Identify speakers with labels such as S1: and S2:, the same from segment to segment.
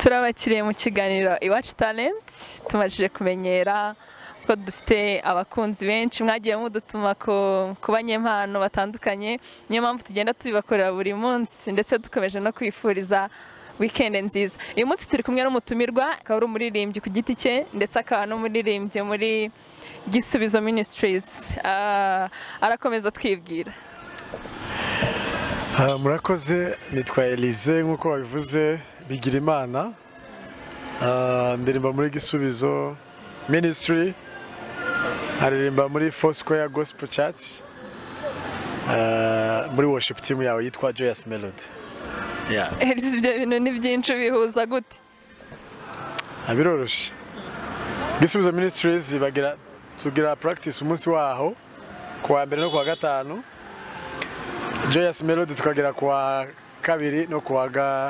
S1: turabakiriye mu kiganiro Iwacu Talent tumajije kumenyera ko dufite abakunzi benshi mwagiye mudutuma ku banyempano batandukanye niyo mpamvu tugenda tubibakorera buri munsi ndetse dukomeje no kwifuriza weekend nziza. Uyu munsi turi kumwe n'umutumirwa akaba ari umuririmbyi ku giti cye ndetse akaba n'umuririmbyi muri Gisubizo Ministries. Arakomeza twibwira.
S2: Murakoze, nitwa Elise nk'uko wabivuze Bigirimana. Ndirimba muri Gisubizo Ministry, aririmba muri Foursquare Gospel Church, muri worship team yawe yitwa Joyous Melody.
S1: Ibyo bintu ni byinshi bihuza gute?
S2: Biroroshye. Gisubizo Ministries tugira practice umunsi waho kuwa mbere no kuwa gatanu. Joyous Melody tukagira kuwa kabiri no kuwa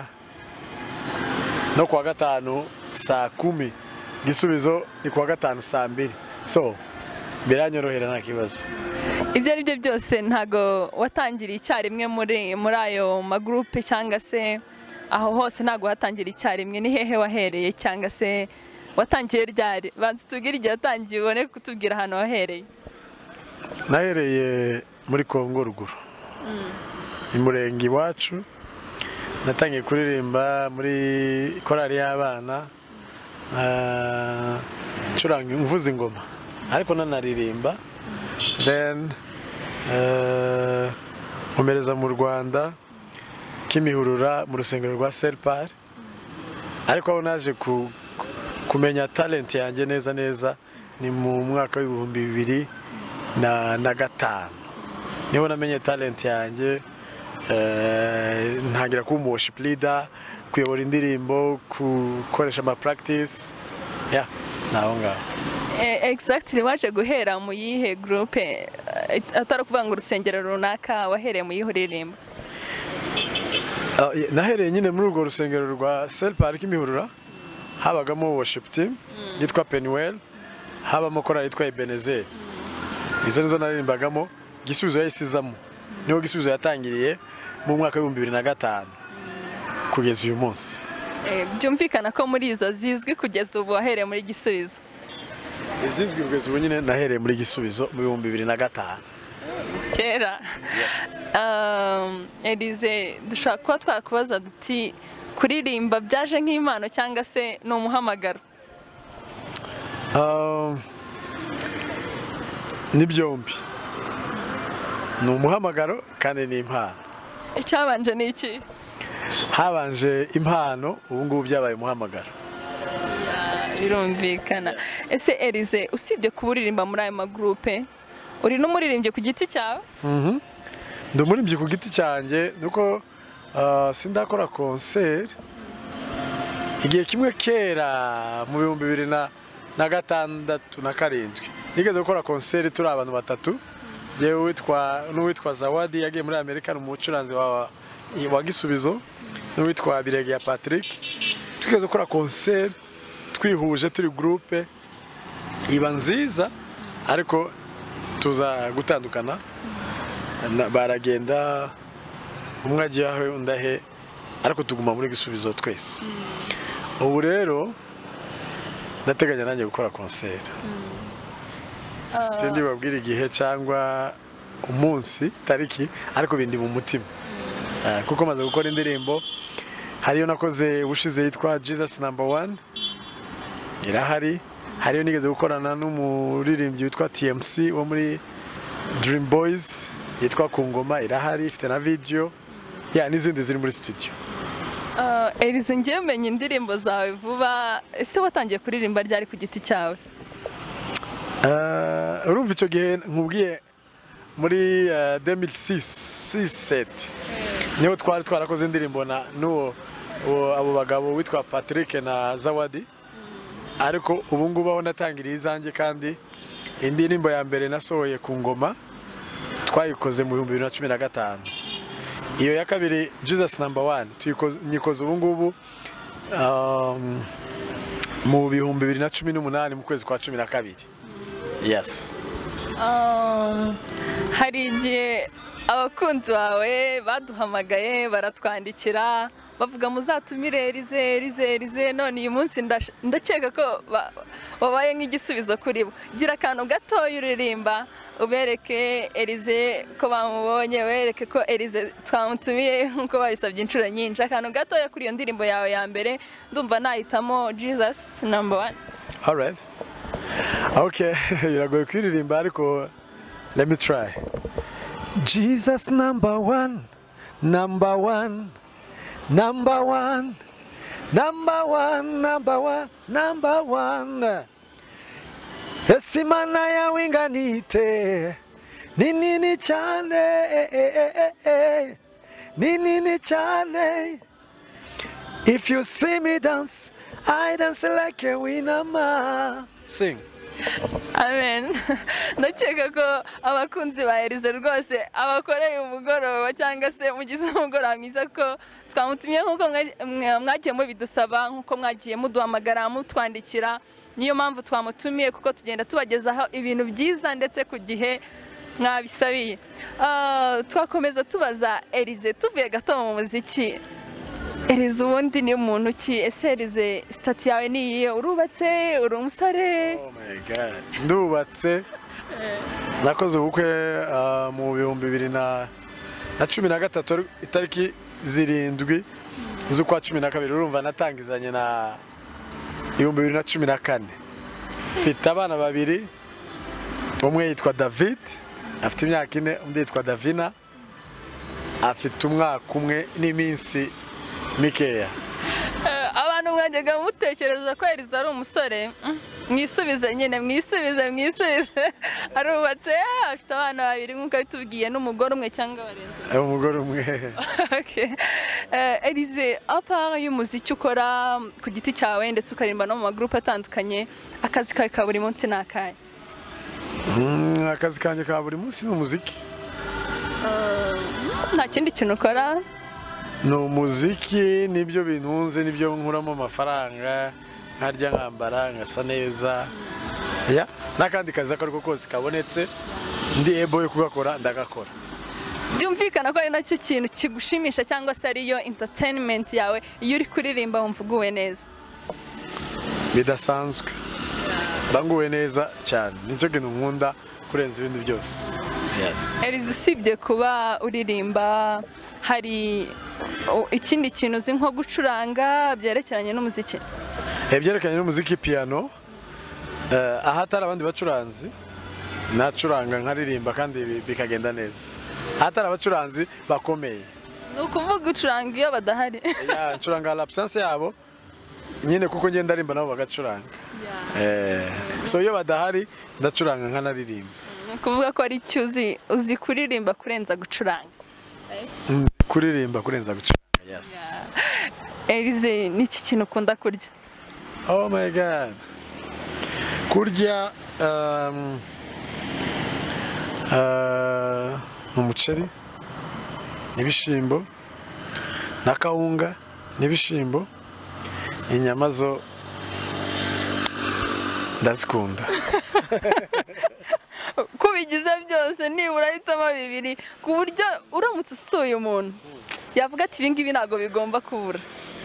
S2: gatanu saa 10. Gisubizo ni kuwa gatanu saa 2. So biranyorohera nta kibazo.
S1: Ibyo ari byo byose ntago watangiriye icyarimwe muri ayo magroupe cyangwa se aho hose ntago watangiriye icyarimwe, ni hehe wahereye cyangwa se watangiye ryari? Banze tubwire igihe watangiye ubone kutubwira ahantu wahereye.
S2: Nahereye muri Kongo ruguru, Imurenge Iwacu. Natangiye kuririmba muri korali y'abana, curanga mvuza ingoma ariko nanaririmba. Then nkomereza mu Rwanda Kimihurura mu rusengero rwa Selpar, ariko aho naje kumenya talent yanjye neza ni mu mwaka w'2005 niho namenye talent yanjye. Ntangira kuba worship leader, kuyobora indirimbo, gukoresha ama practice naho ngaho.
S1: Exactly, waje guhera mu yihe groupe atari kuvanga urusengero runaka, wahereye mu yihe uririmba?
S2: Nahereye nyine muri urwo rusengero rwa Selpar Kimihurura, habagamo worship team yitwa Penuel, habamo korali yitwa Ebenezer. Izo nizo naririmbagamo. Gisubizo yayisizamo, niho Gisubizo yatangiriye mu mwaka w'2005 kugeza uyu munsi.
S1: Byumvikana ko muri izo zizwi kugeza ubu wahereye muri Gisubizo.
S2: Izizwi kugeza ubu nyine nahereye muri Gisubizo mu 2005.
S1: Kera. Elise, dushaka kuba twakubaza duti kuririmba byaje nk'impano cyangwa se ni umuhamagaro?
S2: Ni byombi. Ni umuhamagaro kandi ni impano.
S1: Icyabanje ni iki?
S2: Habanje impano, ubu ngubu byabaye umuhamagaro.
S1: Birumvikana. Ese Elise, usibye kuburirimba muri ayo magroupe, uri n'umuririmbyi ku giti cyawe?
S2: Ndi umuririmbyi ku giti cyanjye, nuko sindakora concert. Igihe kimwe kera mu 2006 na 7 nigeze gukora concert turi abantu batatu. Yewe n'uwitwa Zawadi yagiye muri Amerika, n'umucuranzi wa Gisubizo, n'uwitwa Birege ya Patrick. Tugeze gukora concert twihuje turi groupe iba nziza, ariko tuza gutandukana, baragenda umwe agiye aho undahe, ariko tuguma muri Gisubizo twese. Ubu rero ndateganya nanjye gukora concert. Sindi babwira igihe cyangwa umunsi tariki, ariko bindi mu mutima, kuko maze gukora indirimbo. Hariyo nakoze ubushize yitwa Jesus #1 irahari. Hariyo nigeze gukorana n'umuririmbyi witwa TMC wo muri Dream Boys yitwa Kungoma irahari, ifite na video n'izindi ziri muri studio.
S1: Elise, ngiye menya indirimbo zawe vuba. Ese watangiye kuririmba ryari ku giti cyawe?
S2: Urumva icyo gihe nkubwiye muri 2006 niho twarakoze indirimbo n'uwo abo bagabo witwa Patrick na Zawadi, ariko ubu ngubu aho natangiriye izanjye, kandi indirimbo ya mbere nasohoye ku ngoma twayikoze mu 2015. Iyo ya kabiri Jesus #1 nyikoze ubu ngubu mu 2018 mu kwezi kwa 12. Yes.
S1: Hari igihe abakunzi bawe baduhamagaye baratwandikira bavuga muzatumire Elize none uyu munsi ndakeka ko wabaye nk'igisubizo kuri bo. Gira akantu gatoya uririmba ubereke Elize ko bamubonye, wereke ko Elize twamutumiye nk'uko babisabye inshuro nyinshi. Akantu gatoya kuri iyo ndirimbo yawe ya mbere, ndumva nahitamo Jesus #1.
S2: Alright. Okay, biragoye kwiririmba ariko let me try. Jesus #1, #1, #1, #1. Ese Imana yawe inganite ni nini cyane, ni nini cyane. If you see me dance, I dance like a winner. Sing.
S1: Amen. Ndakeka ko abakunzi ba Elize rwose abakoreye umugoroba cyangwa se mugize umugoroba mwiza ko twamutumye nk'uko mwagiye mubidusaba, nk'uko mwagiye muduhamagara mutwandikira. Niyo mpamvu twamutumiye kuko tugenda tubagezaho ibintu byiza ndetse ku gihe mwabisabiye. Twakomeza tubaza Elize, tuvuye gato mu muziki. Elize ubundi ni umuntu ki? Ese Elize stati yawe ni iyihe? Urubatse? Uri umusore?
S2: Oh my God. Ndubatse. Nakoze ubukwe mu 2013 itariki 7 z'ukwa 12. Urumva natangizanye na 2014. Mfite abana babiri, umwe yitwa David afite imyaka 4, undi yitwa Davina afite umwaka umwe n'iminsi mikeya.
S1: Abantu mwajyaga mutekereza ko Elize ari umusore, mwisubize nyine, mwisubize. Arubatse, afite abana babiri nk'uko bitubwiye, n'umugore umwe cyangwa barenze?
S2: Umugore umwe.
S1: Okay. Elize, apart y'umuziki ukora ku giti cyawe ndetse ukaririmba no mu magroupe atandukanye, akazi kawe ka buri munsi ni akahe?
S2: Akazi kanjye ka buri munsi ni umuziki.
S1: Nta kindi kintu ukora?
S2: Ni umuziki, nibyo bintunze, nibyo nkuramo amafaranga, nkarya nkambara nkasa neza. N'akandi kazi ako kose kabonetse ndi able yo kugakora ndagakora.
S1: Byumvikana ko ari nacyo kintu kigushimisha cyangwa se ariyo entertainment yawe iyo uri kuririmba wumva uguwe neza?
S2: Bidasanzwe. Banguwe neza cyane. Nicyo kintu nkunda kurenza ibindi byose. Yes.
S1: Elize, usibye kuba uririmba, hari ikindi kintu uzi nko gucuranga byerekeranye n'umuziki?
S2: Byerekeranye n'umuziki, piano. Ahatari abandi bacuranzi nacuranga nkaririmba kandi bikagenda neza. Ahatari abacuranzi bakomeye.
S1: Ni ukuvuga ucuranga iyo badahari?
S2: Ncuranga l'absence yabo nyine kuko ngenda ndarimba nabo bagacuranga. So iyo badahari ndacuranga nkanaririmba.
S1: Ni ukuvuga ko ari icyo uzi kuririmba kurenza gucuranga?
S2: Kuririmba kurenza gucuranga, yes.
S1: Elize, ni iki kintu ukunda kurya?
S2: Oh my God. Kurya umuceri n'ibishimbo na kawunga n'ibishimbo. Inyama zo ndazikunda.
S1: Kubigize byose nibura hitamo bibiri ku buryo uramutse usuye umuntu yavuga ati ibi ngibi ntabwo bigomba kubura?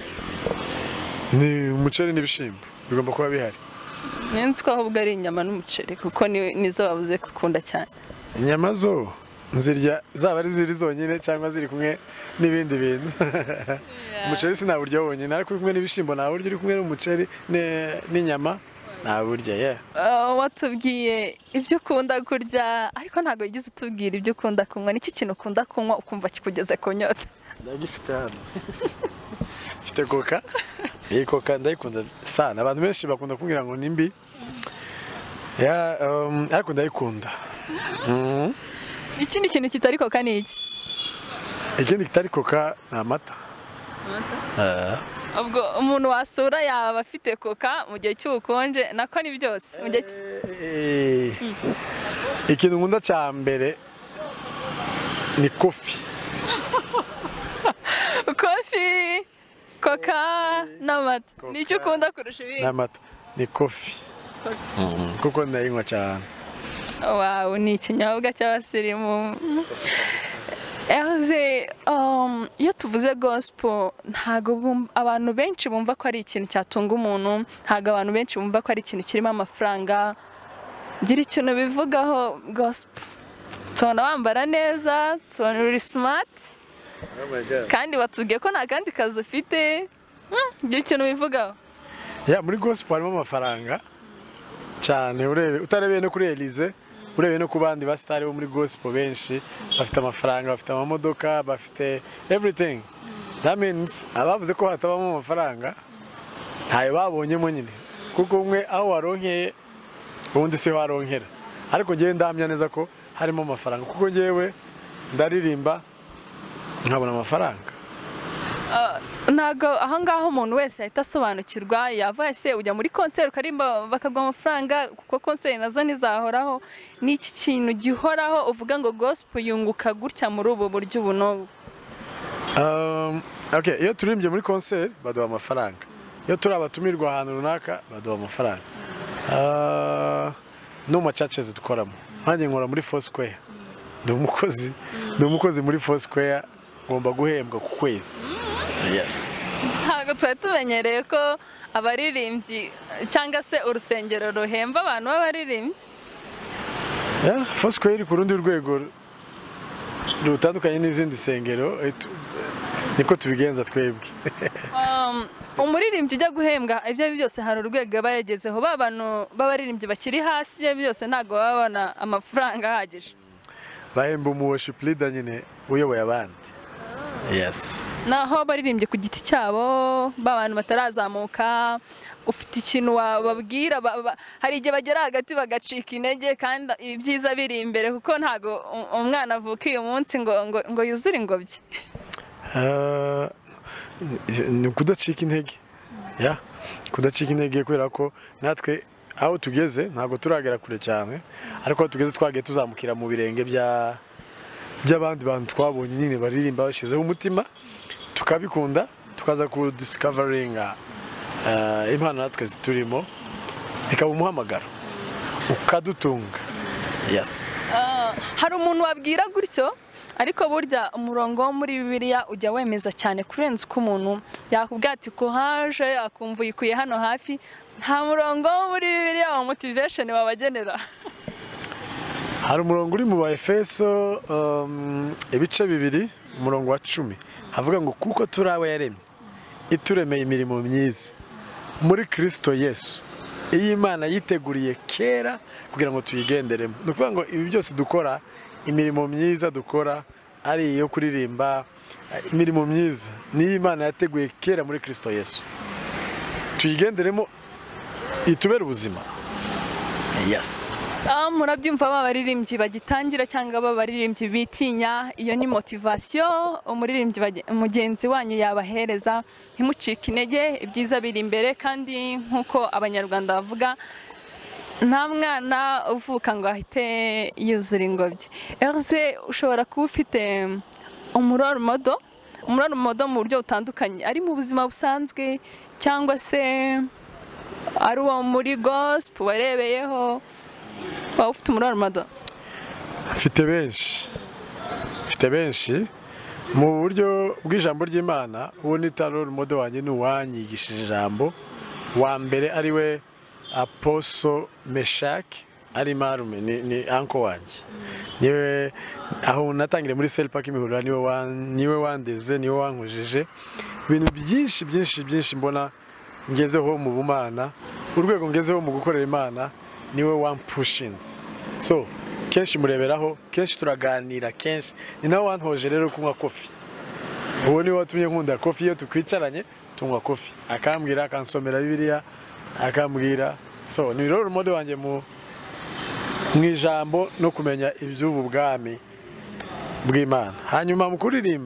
S2: Ni umuceri n'ibishimbo bigomba kuba bihari.
S1: Nzi ko ahubwo ari inyama n'umuceri kuko nizo wabuze gukunda cyane.
S2: Inyama zo nzirya zaba ari ziri zonyine cyangwa ziri kumwe n'ibindi bintu. Umuceri sinaburya wonyine, ariko kumwe n'ibishimbo naburya uri kumwe n'umuceri n'inyama naburya.
S1: Watubwiye ibyo ukunda kurya ariko ntabwo wigize utubwira ibyo ukunda kunywa. Niki kintu ukunda kunywa ukumva kikugeze ku nyota?
S2: Ndagifite hano. Mfite coca. Iyi coca ndayikunda sana. Abantu benshi bakunda kumbwira ngo nimbi. Ariko ndayikunda.
S1: Ikindi kintu kitari coca ni iki?
S2: Ikindi kitari coca ni amata.
S1: Ubwo umuntu wasura yaba afite coca mu gihe cy'ubukonje nako ni byose mu gihe
S2: ikintu nkunda cya mbere ni coffee.
S1: Coffee, coca n'amata. Ni icyo ukunda kurusha ibindi?
S2: N'amata. Ni coffee. Kuko ndayinywa cyane.
S1: Wow, ni ikinyobwa cy'abasirimu. iyo tuvuze gospel ntago abantu benshi bumva ko ari ikintu cyatunga umuntu, ntago abantu benshi bumva ko ari ikintu kirimo amafaranga. Gira ikintu bivugaho gospel. Tubona wambara neza, tubona uri smart, kandi batubwiye ko nta kandi kazi ufite. Gira ikintu bivugaho.
S2: Muri gospel harimo amafaranga cyane, utarebeye no kuri Elise, urebeye no ku bandi basitari bo muri gospel benshi bafite amafaranga, bafite amamodoka, bafite everything. That means abavuze ko hatabamo amafaranga ntayo babonyemo nyine, kuko umwe aho waronkeye ubundi se waronkera. Ariko ngewe ndahamya neza ko harimo amafaranga, kuko ngewe ndaririmba nkabona amafaranga.
S1: Ntago aho ngaho umuntu wese ahita asobanukirwa, yavuye se ujya muri concert ukarimba bakaguha amafaranga, kuko concert nazo ntizahoraho. Ni iki kintu gihoraho uvuga ngo gospel yunguka gutya muri ubu buryo buno?
S2: Okay, iyo turirimbye muri concert baduha amafaranga, iyo turi abatumirwa ahantu runaka baduha amafaranga. No mu churches dukoramo, nanjye nkora muri Foursquare, ndi umukozi muri Foursquare, ngomba guhembwa ku kwezi. Yes.
S1: Ntago twari tumenyereye ko abaririmbyi cyangwa se urusengero ruhemba abantu b'abaririmbyi.
S2: Foursquare iri ku rundi rwego rutandukanye n'izindi sengero, niko tubigenza twebwe.
S1: Umuririmbyi ujya guhembwa ibyo byose hari urwego bayagezeho, abantu b'abaririmbyi bakiri hasi ibyo byose ntago babona amafaranga ahagije.
S2: Bahemba umu worship leader nyine uyoboye abandi. Yes.
S1: Naho abaririmbye ku giti cyabo, b'abantu batarazamuka, ufite ikintu wababwira? Hari igihe bagera hagati bagacika intege, kandi ibyiza biri imbere, kuko ntago umwana avuka uyu munsi ngo yuzure ingobyi.
S2: Ni kudacika intege. Kudacika intege, kubera ko natwe aho tugeze ntago turagera kure cyane, ariko aho tugeze twagiye tuzamukira mu birenge by'abandi bantu twabonye nyine baririmba bashizeho umutima, tukabikunda, tukaza ku discovering impano natwe ziturimo, bikaba umuhamagaro ukadutunga. Yes.
S1: Hari umuntu wabwira gutyo, ariko burya umurongo wo muri Bibiliya ujya wemeza cyane kurenza uko umuntu yakubwira ati ko haje akumva uyikuye hano hafi. Nta murongo wo muri Bibiliya wa motivation wabagenera?
S2: Hari umurongo uri mu Baefeso ibice 2 umurongo wa 10, havuga ngo kuko turawe yaremye ituremeye imirimo myiza muri Kristo Yesu, iyi Imana yiteguriye kera kugira ngo tuyigenderemo. Ni ukuvuga ngo ibi byose dukora, imirimo myiza dukora ari iyo kuririmba, imirimo myiza ni Imana yateguye kera muri Kristo Yesu, tuyigenderemo itubera ubuzima. Yes.
S1: Murabyumva abaririmbyi bagitangira cyangwa abaririmbyi bitinya, iyo ni motivation umuririmbyi mugenzi wanyu yabahereza. Ntimucike intege, ibyiza biri imbere, kandi nkuko abanyarwanda bavuga nta mwana uvuka ngo ahite yuzura ingobyi. Erze ushobora kuba ufite umuroro modo mu buryo butandukanye, ari mu buzima busanzwe cyangwa se ari uwo muri gospel warebeyeho. Ufite umuroro modo?
S2: Mfite benshi mu buryo bw'ijambo ry'Imana. Uwo ni role model wanjye, ni uwanyigishije ijambo wa mbere, ari we Apostle Meshach ari marume, ni uncle wanjye. Niwe aho natangire muri Cell Park Imihurura, niwe wandeze, niwe wankujije ibintu byinshi mbona ngezeho mu bumana, urwego ngezeho mu gukorera Imana, niwe wampushinze. So kenshi mureberaho, kenshi turaganira, kenshi ni nawe wantoje rero kunywa kofi. Uwo niwe watumye nkunda kofi. Iyo tukwicaranye tunywa kofi, akambwira, akansomera Bibiliya, akambwira. So ni rero model wanjye mu ijambo no kumenya iby'ubu bwami bw'Imana. Hanyuma mu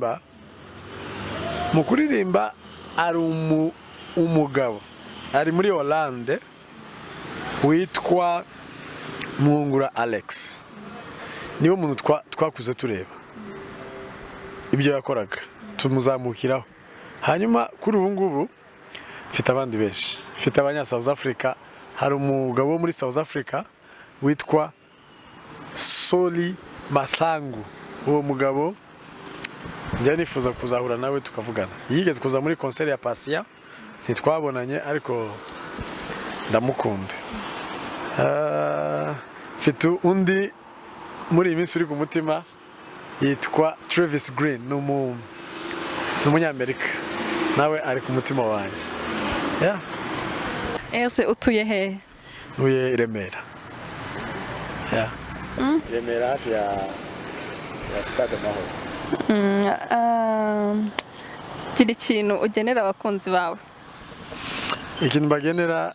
S2: kuririmba ari umugabo ari muri Hollande witwa Mwungura Alex. Niwe muntu twakuze tureba ibyo yakoraga, tumuzamukiraho. Hanyuma kuri ubu ngubu mfite abandi benshi, mfite abanya South Africa. Hari umugabo wo muri South Africa witwa Soli Mathangu. Uwo mugabo njye nifuza kuzahura nawe tukavugana. Yigeze kuza muri concert ya Patient ntitwabonanye ariko ndamukunda. Mfite undi muri iyi minsi uri ku mutima yitwa Travis Green, ni umunyamerika nawe ari ku mutima wanjye.
S1: Ese utuye he?
S2: Ntuye i Remera. Remera hafi ya Stade Amahoro.
S1: Gira ikintu ugenera abakunzi bawe.
S2: Ikintu bagenera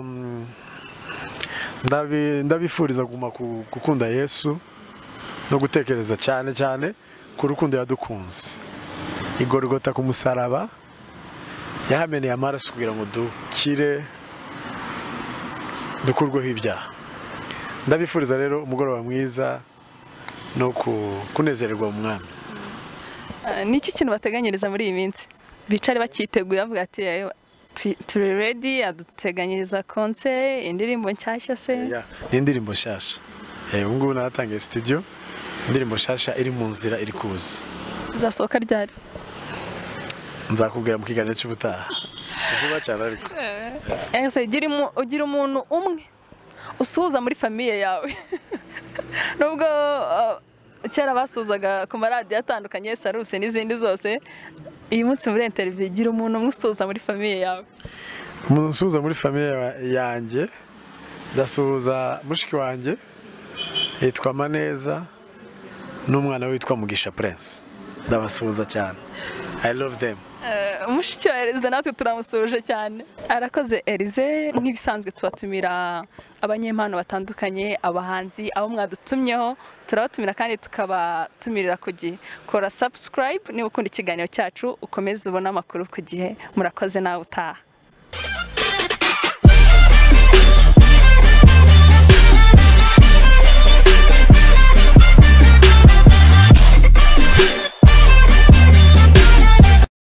S2: ndabifuriza kuguma gukunda Yesu no gutekereza cyane cyane ku rukundo yadukunze. Igorogota ku musaraba yahameneye amaraso kugira ngo dukire dukurweho ibyaha. Ndabifuriza rero umugoroba mwiza no kunezererwa mu Mwami.
S1: Niki kintu bateganyiriza muri iyi minsi? Bicare bakiteguye bavuga ati turi ready, aduteganyiriza concert, indirimbo nshyashya se?
S2: Ni indirimbo nshyashya. Ubu ngubu naratangiye studio, indirimbo nshyashya iri mu nzira iri kuza.
S1: Uzasohoka ryari?
S2: Nzakubwira mu kiganiro cy'ubutaha. Vuba cyane ariko.
S1: Ese ugira umuntu umwe usuhuza muri famiye yawe. Nubwo kera basuzaga ku maradiyo atandukanye, Saruse n'izindi zose, iyi munsi muri interview gira umuntu umwe usuhuza muri famiye yawe.
S2: Umuntu usuhuza muri famiye yanjye ndasuhuza mushiki wanjye yitwa Maneza n'umwana witwa Mugisha Prince. Ndabasuhuza cyane. I love them.
S1: Umushiki wa Elize natwe turamusuje cyane. Arakoze Elize, nk'ibisanzwe tubatumira abanyempano batandukanye, abahanzi, abo mwadutumyeho turabatumira kandi tukabatumirira ku gihe. Kora subscribe niba ukunda ikiganiro cyacu, ukomeze ubona amakuru ku gihe. Murakoze nawe utaha.